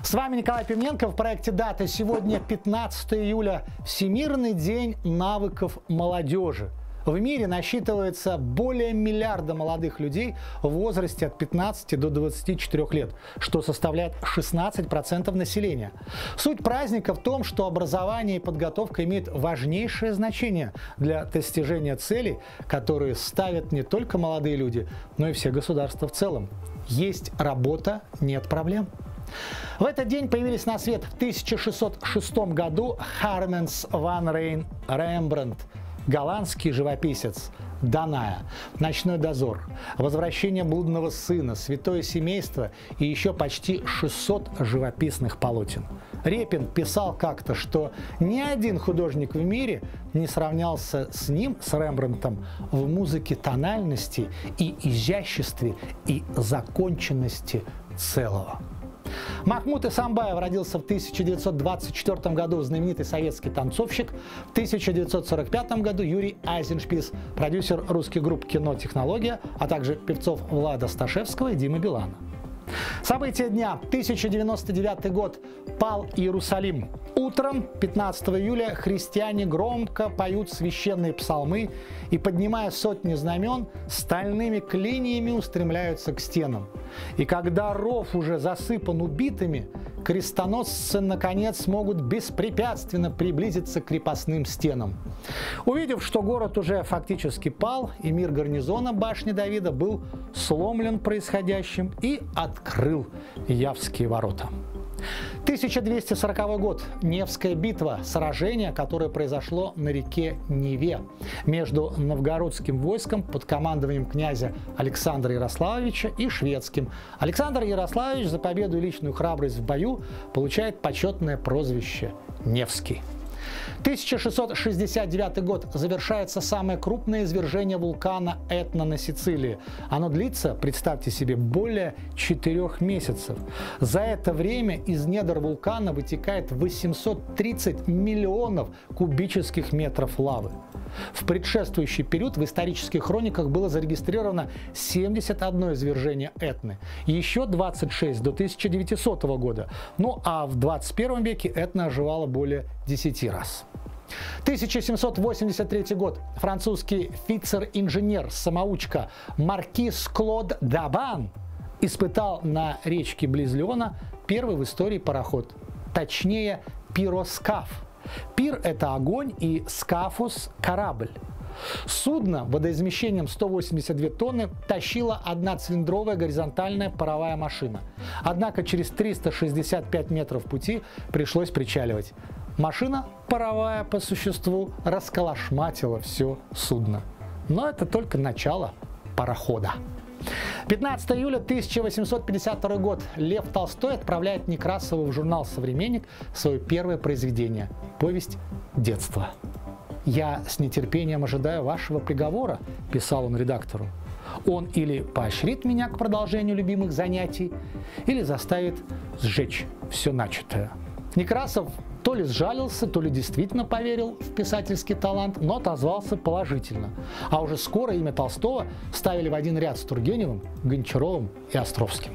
С вами Николай Пименко в проекте «Дата». Сегодня 15 июля, Всемирный день навыков молодежи. В мире насчитывается более миллиарда молодых людей в возрасте от 15 до 24 лет, что составляет 16% населения. Суть праздника в том, что образование и подготовка имеют важнейшее значение для достижения целей, которые ставят не только молодые люди, но и все государства в целом. Есть работа – нет проблем. В этот день появились на свет в 1606 году Харменс ван Рембрандт, голландский живописец, Даная, «Ночной дозор», «Возвращение блудного сына», «Святое семейство» и еще почти 600 живописных полотен. Репин писал как-то, что ни один художник в мире не сравнялся с ним, с Рембрандтом, в музыке тональности и изяществе и законченности целого. Махмуд Эсамбаев родился в 1924 году, знаменитый советский танцовщик. В 1945 году Юрий Айзеншпис, продюсер русских групп «Кино. Технология», а также певцов Влада Сташевского и Димы Билана. События дня. 1099 год. Пал Иерусалим. Утром 15 июля христиане громко поют священные псалмы и, поднимая сотни знамен, стальными клиньями устремляются к стенам. И когда ров уже засыпан убитыми, крестоносцы наконец смогут беспрепятственно приблизиться к крепостным стенам. Увидев, что город уже фактически пал и мир гарнизона башни Давида был сломлен происходящим, и открыл Явские ворота. 1240 год. Невская битва. Сражение, которое произошло на реке Неве между новгородским войском под командованием князя Александра Ярославича и шведским. Александр Ярославич за победу и личную храбрость в бою получает почетное прозвище «Невский». 1669 год. Завершается самое крупное извержение вулкана Этна на Сицилии. Оно длится, представьте себе, более 4 месяцев. За это время из недр вулкана вытекает 830 миллионов кубических метров лавы. В предшествующий период в исторических хрониках было зарегистрировано 71 извержение Этны, еще 26 до 1900 года. Ну а в 21 веке Этна оживала более 10 раз. 1783 год. Французский офицер-инженер-самоучка маркиз Клод Д'Абан испытал на речке близ Лиона первый в истории пароход, точнее пироскаф. Пир – это огонь, и скафус – корабль. Судно водоизмещением 182 тонны тащила одноцилиндровая горизонтальная паровая машина. Однако через 365 метров пути пришлось причаливать. Машина паровая по существу расколошматила все судно. Но это только начало парохода. 15 июля 1852 год. Лев Толстой отправляет Некрасову в журнал «Современник» свое первое произведение – повесть «Детство». «Я с нетерпением ожидаю вашего приговора», – писал он редактору. «Он или поощрит меня к продолжению любимых занятий, или заставит сжечь все начатое». Некрасов то ли сжалился, то ли действительно поверил в писательский талант, но отозвался положительно. А уже скоро имя Толстого ставили в один ряд с Тургеневым, Гончаровым и Островским.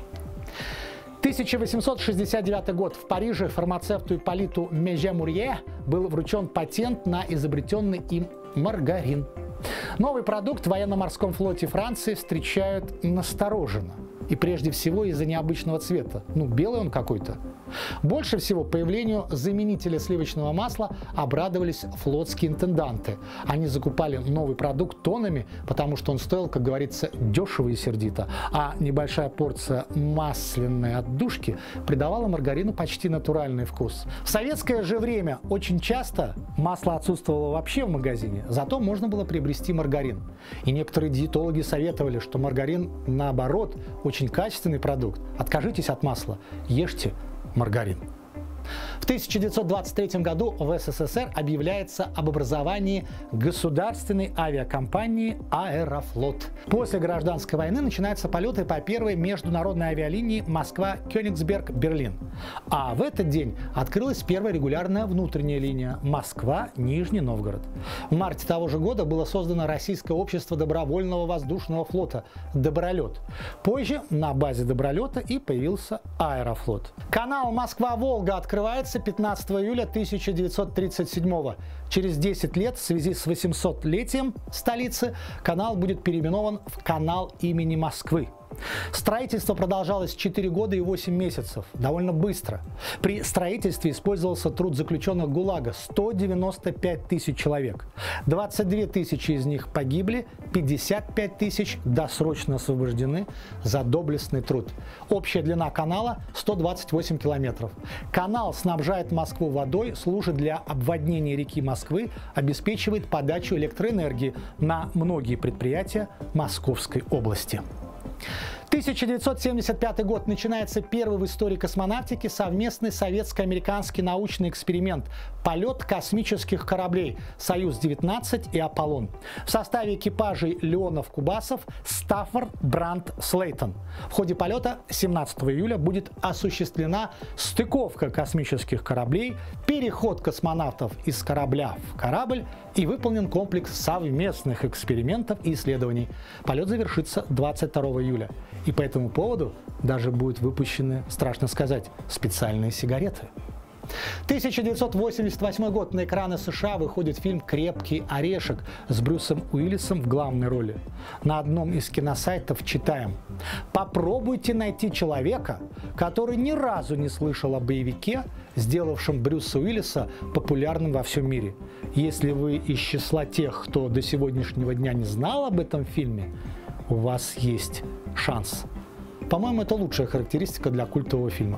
1869 год. В Париже фармацевту Ипполиту Меже-Мурье был вручен патент на изобретенный им маргарин. Новый продукт в военно-морском флоте Франции встречают настороженно. И прежде всего из-за необычного цвета. Белый он какой-то. Больше всего появлению заменителя сливочного масла обрадовались флотские интенданты. Они закупали новый продукт тоннами, потому что он стоил, как говорится, дешево и сердито. А небольшая порция масляной отдушки придавала маргарину почти натуральный вкус. В советское же время очень часто масло отсутствовало вообще в магазине, зато можно было приобрести маргарин. И некоторые диетологи советовали, что маргарин, наоборот, очень качественный продукт. Откажитесь от масла, ешьте маргарин. В 1923 году в СССР объявляется об образовании государственной авиакомпании «Аэрофлот». После гражданской войны начинаются полеты по первой международной авиалинии Москва-Кёнигсберг-Берлин. А в этот день открылась первая регулярная внутренняя линия Москва-Нижний Новгород. В марте того же года было создано Российское общество добровольного воздушного флота «Добролет». Позже на базе Добролета и появился Аэрофлот. Канал Москва-Волга открывается 15 июля 1937 Через 10 лет в связи с 800-летием столицы канал будет переименован в канал имени Москвы. Строительство продолжалось 4 года и 8 месяцев, довольно быстро. При строительстве использовался труд заключенных ГУЛАГа – 195 тысяч человек. 22 тысячи из них погибли, 55 тысяч досрочно освобождены за доблестный труд. Общая длина канала – 128 километров. Канал снабжает Москву водой, служит для обводнения реки Москвы, обеспечивает подачу электроэнергии на многие предприятия Московской области. 1975 год. Начинается первый в истории космонавтики совместный советско-американский научный эксперимент – полет космических кораблей «Союз-19» и «Аполлон». В составе экипажей Леонов-Кубасов, Стаффорд, Брандт, Слейтон. В ходе полета 17 июля будет осуществлена стыковка космических кораблей, переход космонавтов из корабля в корабль и выполнен комплекс совместных экспериментов и исследований. Полет завершится 22 июля. И по этому поводу даже будут выпущены, страшно сказать, специальные сигареты. 1988 год. На экраны США выходит фильм «Крепкий орешек» с Брюсом Уиллисом в главной роли. На одном из киносайтов читаем: «Попробуйте найти человека, который ни разу не слышал о боевике, сделавшем Брюса Уиллиса популярным во всем мире. Если вы из числа тех, кто до сегодняшнего дня не знал об этом фильме, у вас есть шанс». По-моему, это лучшая характеристика для культового фильма.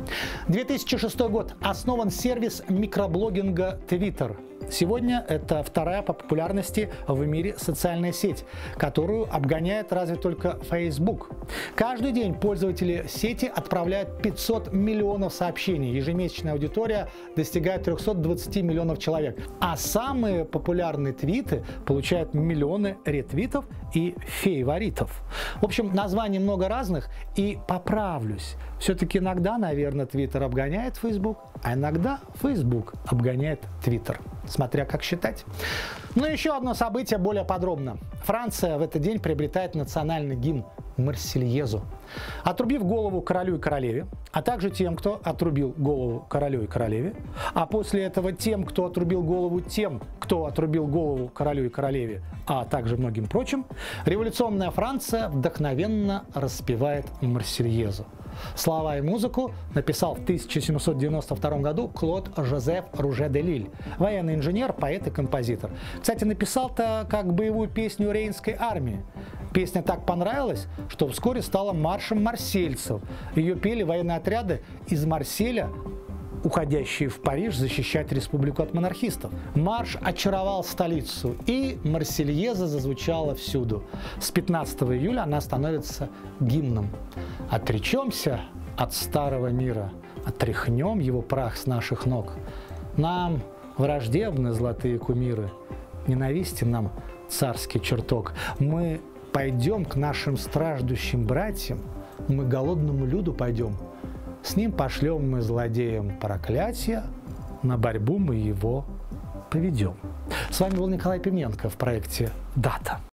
2006 год. Основан сервис микроблогинга Twitter. Сегодня это вторая по популярности в мире социальная сеть, которую обгоняет разве только Facebook. Каждый день пользователи сети отправляют 500 миллионов сообщений. Ежемесячная аудитория достигает 320 миллионов человек. А самые популярные твиты получают миллионы ретвитов и фейворитов. В общем, названий много разных, и поправлюсь. Все-таки иногда, наверное, Twitter обгоняет Facebook, а иногда Facebook обгоняет Twitter. Смотря как считать. Но еще одно событие более подробно. Франция в этот день приобретает национальный гимн «Марсельезу». Отрубив голову королю и королеве, а также тем, кто отрубил голову королю и королеве, а после этого тем, кто отрубил голову тем, кто отрубил голову королю и королеве, а также многим прочим, революционная Франция вдохновенно распевает «Марсельезу». Слова и музыку написал в 1792 году Клод Жозеф Руже де Лиль, военный инженер, поэт и композитор. Кстати, написал-то как боевую песню Рейнской армии. Песня так понравилась, что вскоре стала маршем марсельцев. Ее пели военные отряды из Марселя, уходящие в Париж защищать республику от монархистов. Марш очаровал столицу, и «Марсельеза» зазвучала всюду. С 15 июля она становится гимном. Отречемся от старого мира, отряхнем его прах с наших ног. Нам враждебны золотые кумиры, ненавистен нам царский чертог. Мы пойдем к нашим страждущим братьям, мы голодному люду пойдем. С ним пошлем мы злодеям проклятия, на борьбу мы его поведем. С вами был Николай Пименко в проекте «Дата».